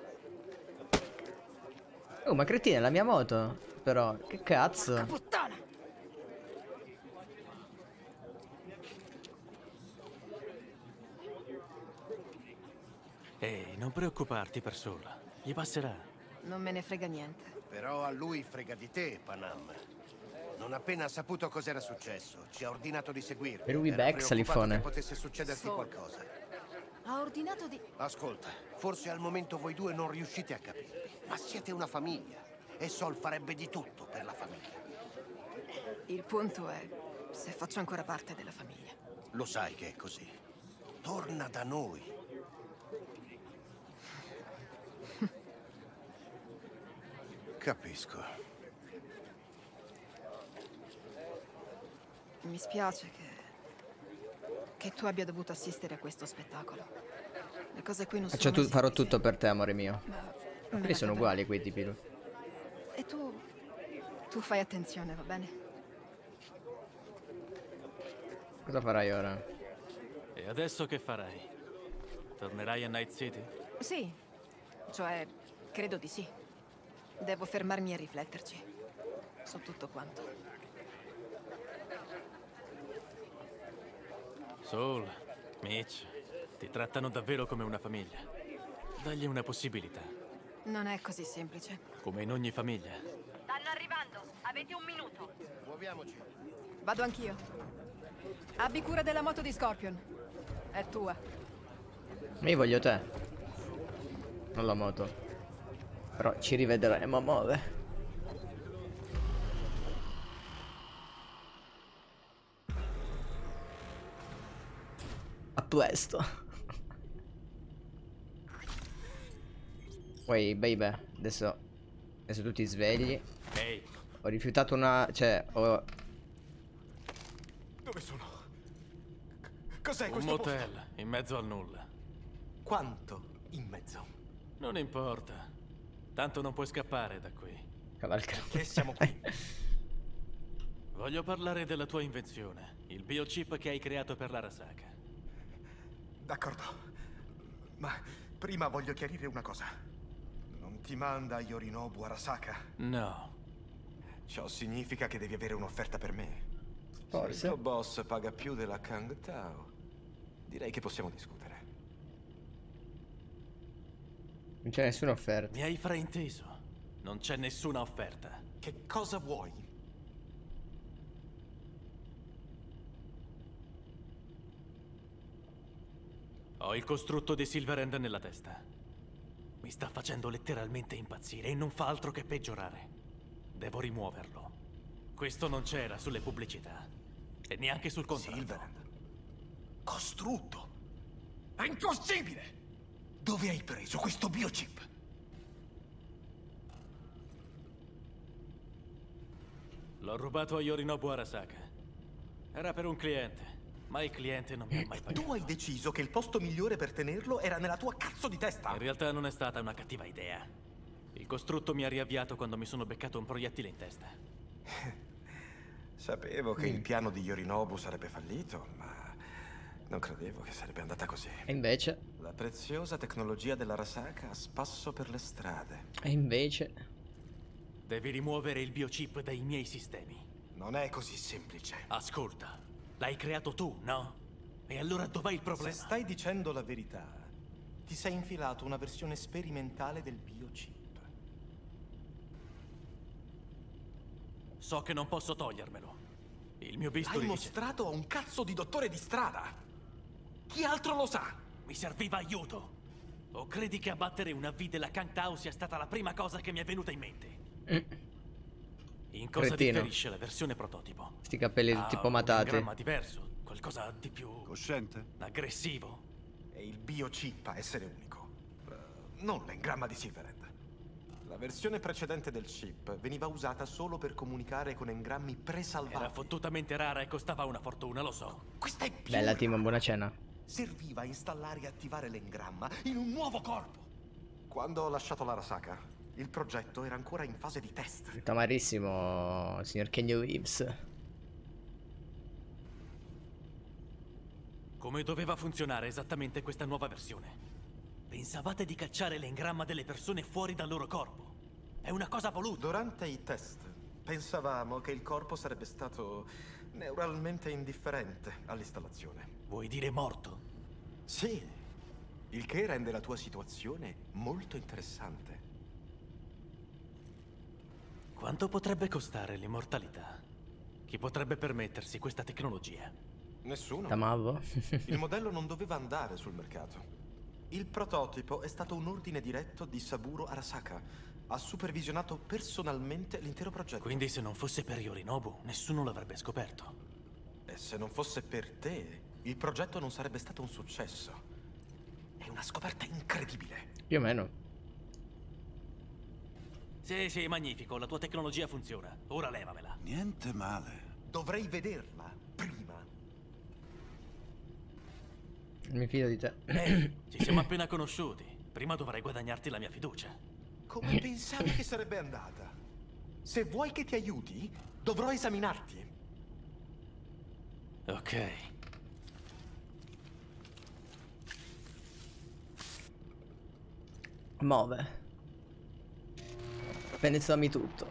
Oh, ma cretina, è la mia moto. Però, che cazzo? Puttana! Ehi, non preoccuparti per sola. Gli passerà. Non me ne frega niente. Però a lui frega di te, Panam. Non appena ha saputo cos'era successo, ci ha ordinato di seguirmi. Per lui Era back, preoccupato Salifone. che potesse succederti So. qualcosa. Ha ordinato di... Ascolta, forse al momento voi due non riuscite a capirvi, ma siete una famiglia. E Sol farebbe di tutto per la famiglia. Il punto è se faccio ancora parte della famiglia. Lo sai che è così. Torna da noi. Capisco. Mi spiace che... che tu abbia dovuto assistere a questo spettacolo. Le cose qui non sono Faccio tu- mai farò semplici, tutto per te, amore mio. ma me Quelli la sono caverò. uguali, quei tipi. lì. E tu... tu fai attenzione, va bene? Cosa farai ora? E adesso che farai? Tornerai a Night City? Sì. Cioè, credo di sì. Devo fermarmi a rifletterci. So tutto quanto. Soul, Mitch, ti trattano davvero come una famiglia. Dagli una possibilità, Non è così semplice. come in ogni famiglia. Stanno arrivando. Avete un minuto. Muoviamoci. Vado anch'io. Abbi cura della moto di Scorpion. È tua. Io voglio te. Non la moto. Però ci rivedremo, amore. A presto. Poi, baby, adesso... Adesso tu ti svegli. Ehi, Ho rifiutato una... Cioè, ho... Dove sono? Cos'è un questo motel posto? in mezzo al nulla. Quanto in mezzo? Non importa. Tanto non puoi scappare da qui. Cavalca. Che siamo qui? Voglio parlare della tua invenzione, il biochip che hai creato per l'Arasaka. D'accordo. Ma prima voglio chiarire una cosa. Non ti manda Yorinobu Arasaka? No. Ciò significa che devi avere un'offerta per me. Se il Forse. tuo boss paga più della Kang Tao, direi che possiamo discutere. Non c'è nessuna offerta. Mi hai frainteso. Non c'è nessuna offerta. Che cosa vuoi? Ho il costrutto di Silverhand nella testa. Mi sta facendo letteralmente impazzire e non fa altro che peggiorare. Devo rimuoverlo. Questo non c'era sulle pubblicità. E neanche sul contratto. Silverhand. Costrutto. È impossibile! Dove hai preso questo biochip? L'ho rubato a Yorinobu Arasaka. Era per un cliente, ma il cliente non mi ha mai pagato. Tu hai deciso che il posto migliore per tenerlo era nella tua cazzo di testa. In realtà non è stata una cattiva idea. Il costrutto mi ha riavviato quando mi sono beccato un proiettile in testa. Sapevo che il piano di Yorinobu sarebbe fallito, ma non credevo che sarebbe andata così. E invece? La preziosa tecnologia dell'Arasaka a spasso per le strade. E invece? Devi rimuovere il biochip dai miei sistemi. Non è così semplice. Ascolta, l'hai creato tu, no? E allora dov'è il problema? Se stai dicendo la verità, ti sei infilato una versione sperimentale del biochip. So che non posso togliermelo. Il mio bisturi L'hai dice... mostrato a un cazzo di dottore di strada. Chi altro lo sa? Mi serviva aiuto. O credi che abbattere una V della Kangtao sia stata la prima cosa che mi è venuta in mente? In cosa Cretino. differisce la versione prototipo? Sti capelli Ha tipo un matati. diagramma diverso, qualcosa di più... Cosciente? aggressivo. È il biochip a essere unico. Uh, non l'engramma di Silverhand. La versione precedente del chip veniva usata solo per comunicare con engrammi presalvati. Era fottutamente rara e costava una fortuna, lo so. Questa è più Bella rara. Timo, buona cena. Serviva a installare e attivare l'engramma in un nuovo corpo. Quando ho lasciato l'Arasaka, il progetto era ancora in fase di test. Tamarissimo, signor Kenny Reeves. Come doveva funzionare esattamente questa nuova versione? Pensavate di cacciare l'engramma delle persone fuori dal loro corpo? È una cosa voluta. Durante i test pensavamo che il corpo sarebbe stato neuralmente indifferente all'installazione. Vuoi dire morto? Sì, il che rende la tua situazione molto interessante. Quanto potrebbe costare l'immortalità? Chi potrebbe permettersi questa tecnologia? Nessuno. T'amavo. Il modello non doveva andare sul mercato. Il prototipo è stato un ordine diretto di Saburo Arasaka. Ha supervisionato personalmente l'intero progetto. Quindi se non fosse per Yorinobu, nessuno l'avrebbe scoperto. E se non fosse per te, il progetto non sarebbe stato un successo. È una scoperta incredibile. Più o meno. Sì, sì, magnifico, la tua tecnologia funziona. Ora levamela. Niente male. Dovrei vederla prima. Non mi fido di te. Ehi, ci siamo appena conosciuti. Prima dovrai guadagnarti la mia fiducia. Come pensavi che sarebbe andata? Se vuoi che ti aiuti, dovrò esaminarti. Ok. Muove. Penetrami tutto.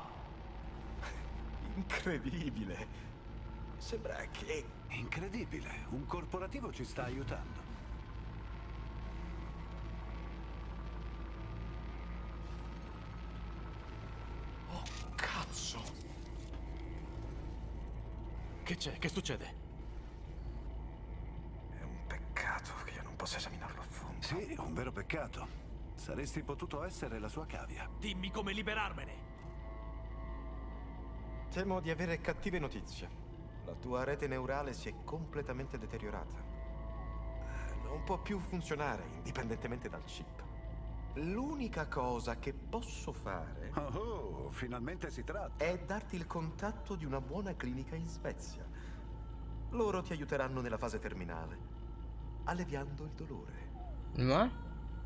Incredibile. Sembra che... Incredibile. Un corporativo ci sta aiutando. Oh, cazzo. Che c'è? Che succede? È un peccato che io non possa esaminarlo a fondo. Sì, un vero peccato. Saresti potuto essere la sua cavia. Dimmi come liberarmene. Temo di avere cattive notizie. La tua rete neurale si è completamente deteriorata. Eh, Non può più funzionare indipendentemente dal chip. L'unica cosa che posso fare Oh, oh, finalmente si tratta. è darti il contatto di una buona clinica in Svezia. Loro ti aiuteranno nella fase terminale, alleviando il dolore. Ma?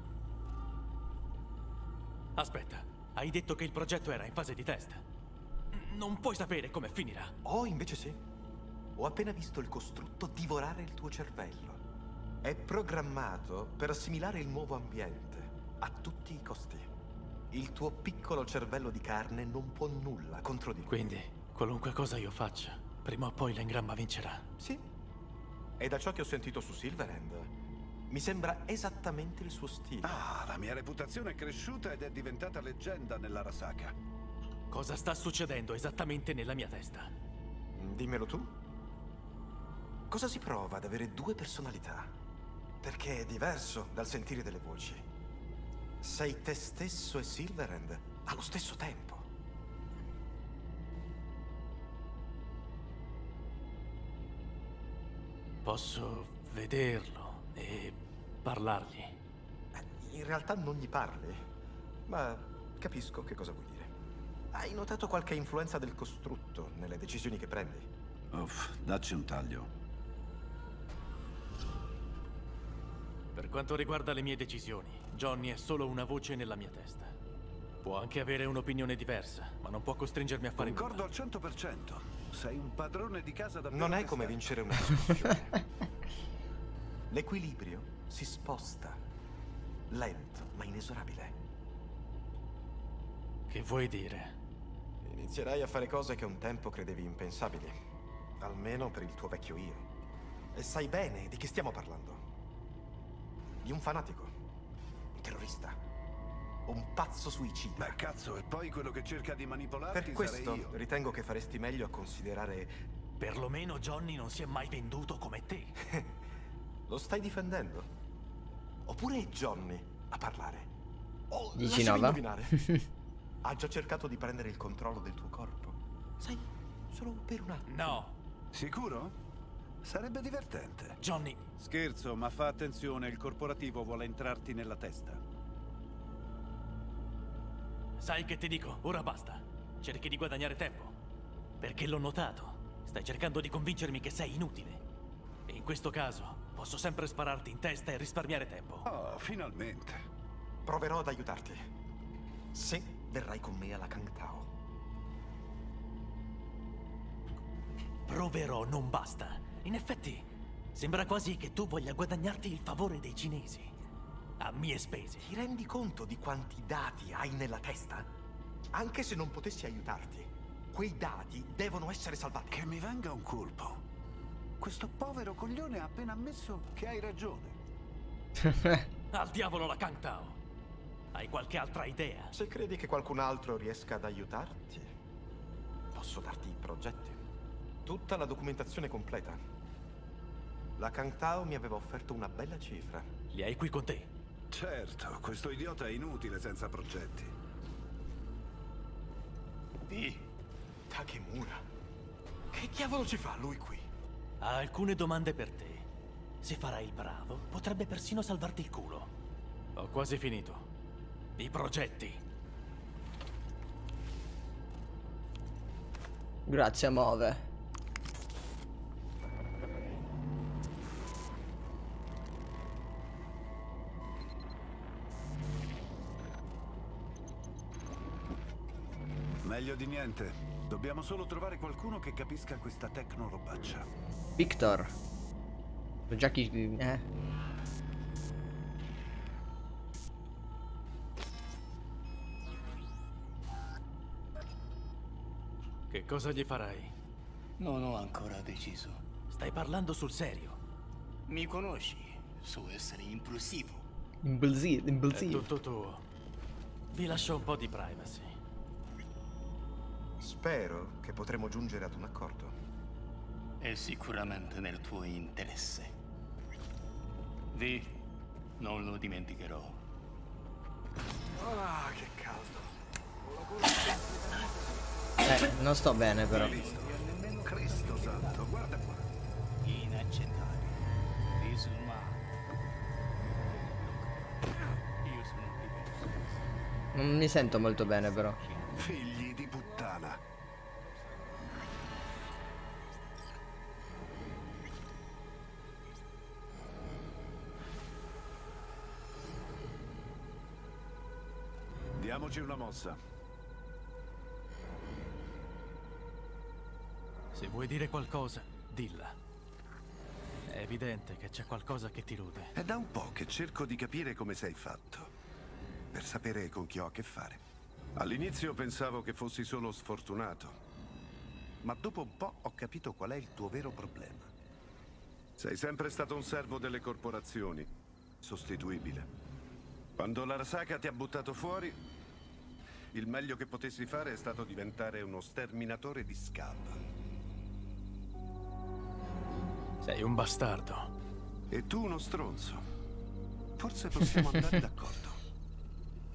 Aspetta, hai detto che il progetto era in fase di test. Non puoi sapere come finirà. Oh, invece sì. Ho appena visto il costrutto divorare il tuo cervello. È programmato per assimilare il nuovo ambiente a tutti i costi. Il tuo piccolo cervello di carne non può nulla contro di lui. Quindi, qualunque cosa io faccia, prima o poi l'engramma vincerà. Sì. E da ciò che ho sentito su Silverhand, mi sembra esattamente il suo stile. Ah, la mia reputazione è cresciuta ed è diventata leggenda nell'Arasaka. Cosa sta succedendo esattamente nella mia testa? Dimmelo tu. Cosa si prova ad avere due personalità? Perché è diverso dal sentire delle voci. Sei te stesso e Silverhand allo stesso tempo. Posso vederlo e parlargli. In realtà non gli parli, ma capisco che cosa vuoi dire. Hai notato qualche influenza del costrutto nelle decisioni che prendi? Uff, dacci un taglio. Per quanto riguarda le mie decisioni, Johnny è solo una voce nella mia testa. Può anche avere un'opinione diversa, ma non può costringermi a fare nulla. Concordo al cento per cento. Sei un padrone di casa davvero. Non è come vincere una discussione. L'equilibrio si sposta. Lento, ma inesorabile. Che vuoi dire? Inizierai a fare cose che un tempo credevi impensabili. Almeno per il tuo vecchio io. E sai bene di chi stiamo parlando. Di un fanatico. Un terrorista. Un pazzo suicida. Beh, cazzo, e poi quello che cerca di manipolarti Per questo sarei io. ritengo che faresti meglio a considerare... Perlomeno Johnny non si è mai venduto come te. Lo stai difendendo? Oppure è Johnny a parlare? Oh, Dici lasciami no, va? indovinare. Ha già cercato di prendere il controllo del tuo corpo. Sai, solo per un attimo. No. Sicuro? Sarebbe divertente. Johnny. Scherzo, ma fa attenzione, il corporativo vuole entrarti nella testa. Sai che ti dico? Ora basta. Cerchi di guadagnare tempo. Perché l'ho notato. Stai cercando di convincermi che sei inutile. E in questo caso posso sempre spararti in testa e risparmiare tempo. Oh, finalmente. Proverò ad aiutarti. Se verrai con me alla Kangtao. Proverò non basta. In effetti, sembra quasi che tu voglia guadagnarti il favore dei cinesi. A mie spese. Ti rendi conto di quanti dati hai nella testa? Anche se non potessi aiutarti, quei dati devono essere salvati. Che mi venga un colpo. Questo povero coglione ha appena ammesso che hai ragione. Al diavolo la Kangtao. Hai qualche altra idea? Se credi che qualcun altro riesca ad aiutarti, posso darti i progetti. Tutta la documentazione completa. La Kangtao mi aveva offerto una bella cifra. Li hai qui con te? Certo, questo idiota è inutile senza progetti. Di Takemura. Che diavolo ci fa lui qui? Ha alcune domande per te. Se farai il bravo, potrebbe persino salvarti il culo. Ho quasi finito. I progetti. Grazie, Move. Meglio di niente. Dobbiamo solo trovare qualcuno che capisca questa tecnorobaccia. Victor. So già chi... Eh. Che cosa gli farai? Non ho ancora deciso. Stai parlando sul serio? Mi conosci? So essere impulsivo. Impulsivo, impulsivo. È tutto tuo. Vi lascio un po' di privacy. Spero che potremo giungere ad un accordo. È sicuramente nel tuo interesse. Vi, non lo dimenticherò. Ah, che caldo. Eh, non sto bene però. Cristo santo, guarda qua. Inaccettabile. Disumano. Io sono diverso. Non mi sento molto bene però. Figli di puttana. Diamoci una mossa. Se vuoi dire qualcosa, dilla. È evidente che c'è qualcosa che ti rude. È da un po' che cerco di capire come sei fatto, per sapere con chi ho a che fare. All'inizio pensavo che fossi solo sfortunato, ma dopo un po' ho capito qual è il tuo vero problema. Sei sempre stato un servo delle corporazioni, sostituibile. Quando l'Arasaka ti ha buttato fuori, il meglio che potessi fare è stato diventare uno sterminatore di scav. Sei un bastardo. E tu uno stronzo. Forse possiamo andare d'accordo.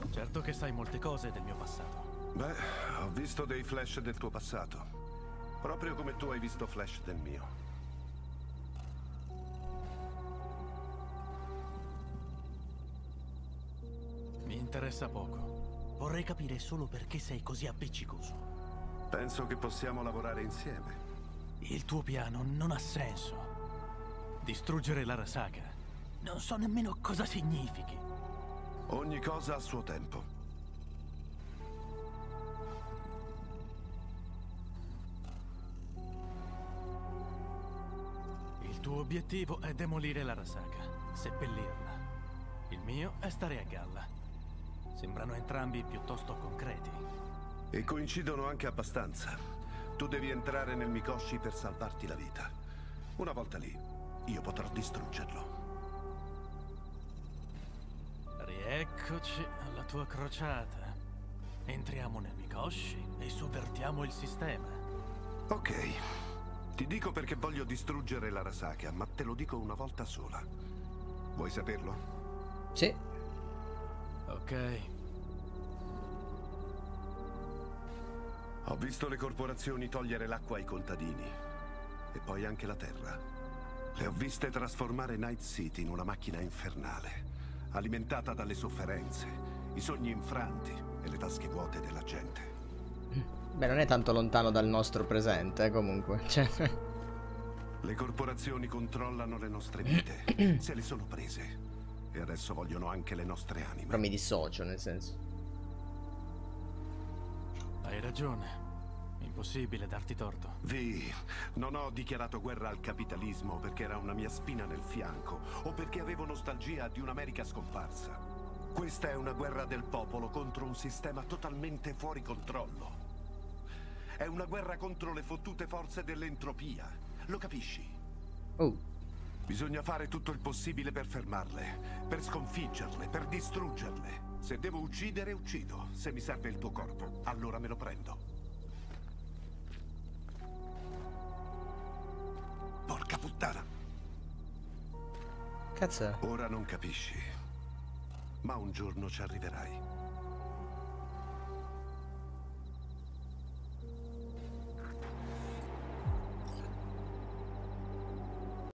Certo che sai molte cose del mio passato. Beh, ho visto dei flash del tuo passato. Proprio come tu hai visto flash del mio. Mi interessa poco. Vorrei capire solo perché sei così appiccicoso. Penso che possiamo lavorare insieme. Il tuo piano non ha senso. Distruggere l'Arasaka. Non so nemmeno cosa significhi. Ogni cosa a suo tempo. Il tuo obiettivo è demolire l'Arasaka, seppellirla. Il mio è stare a galla. Sembrano entrambi piuttosto concreti. E coincidono anche abbastanza. Tu devi entrare nel Mikoshi per salvarti la vita. Una volta lì, io potrò distruggerlo. Rieccoci alla tua crociata. Entriamo nel Mikoshi e sovvertiamo il sistema. Ok. Ti dico perché voglio distruggere l'Arasaka, ma te lo dico una volta sola. Vuoi saperlo? Sì. Ok. Ho visto le corporazioni togliere l'acqua ai contadini. E poi anche la terra. Le ho viste trasformare Night City in una macchina infernale, alimentata dalle sofferenze, i sogni infranti e le tasche vuote della gente. Beh, non è tanto lontano dal nostro presente, eh, comunque. Cioè... Le corporazioni controllano le nostre vite, se le sono prese. E adesso vogliono anche le nostre anime. Però mi dissocio, nel senso. Hai ragione. Impossibile darti torto. Vi, non ho dichiarato guerra al capitalismo perché era una mia spina nel fianco o perché avevo nostalgia di un'America scomparsa. Questa è una guerra del popolo contro un sistema totalmente fuori controllo. È una guerra contro le fottute forze dell'entropia. Lo capisci? Oh. Bisogna fare tutto il possibile per fermarle, per sconfiggerle, per distruggerle. Se devo uccidere, uccido. Se mi serve il tuo corpo, allora me lo prendo. Porca puttana! Cazzo. Ora non capisci, ma un giorno ci arriverai.